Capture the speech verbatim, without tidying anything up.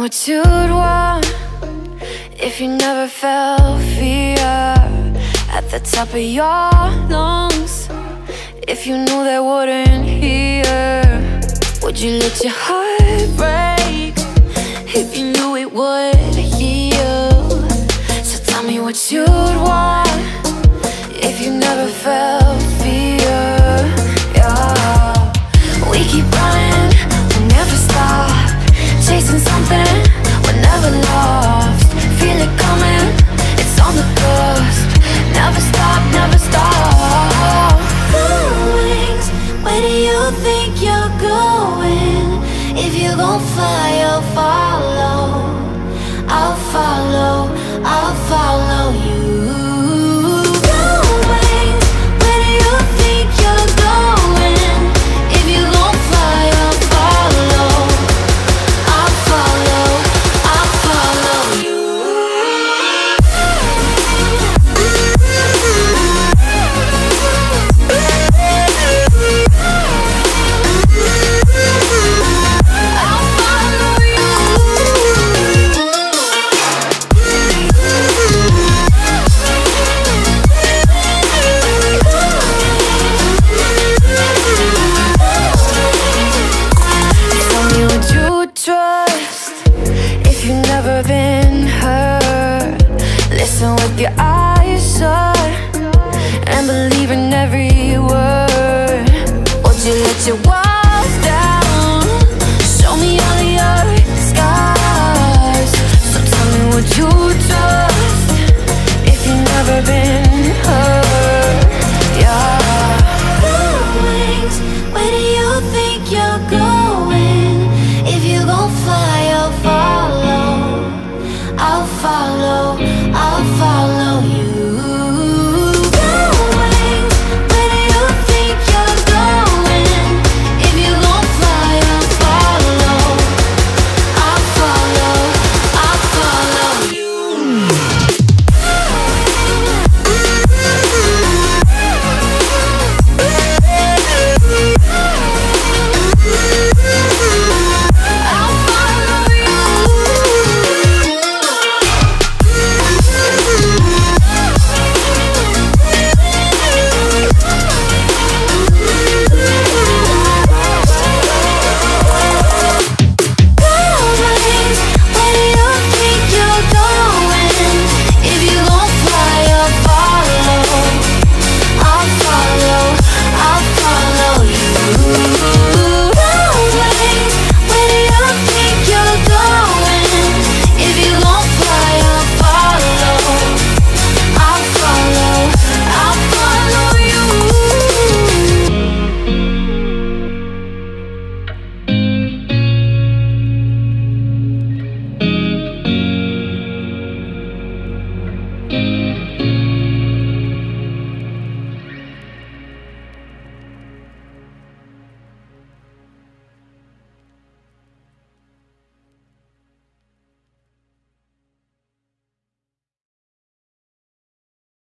what you'd want if you never felt fear at the top of your lungs. If you knew they wouldn't hear, would you let your heart break if you knew it would heal? So tell me what you'd want if you never felt fear. Yeah. We keep running, we never stop, chasing something we're never lost. Feel it coming, it's on the cusp. Never stop, never stop. Blue wings, where do you think you're going? If you're gon' fly, I'll follow. I'll follow, I'll follow you. Listen with your eyes shut and believe in every word. Would you let your walls down? Show me all of your scars. So tell me, would you trust if you've never been hurt? Yeah. Blue wings, where do you think you're going? If you gon' fly, I'll follow. I'll follow, I'll follow.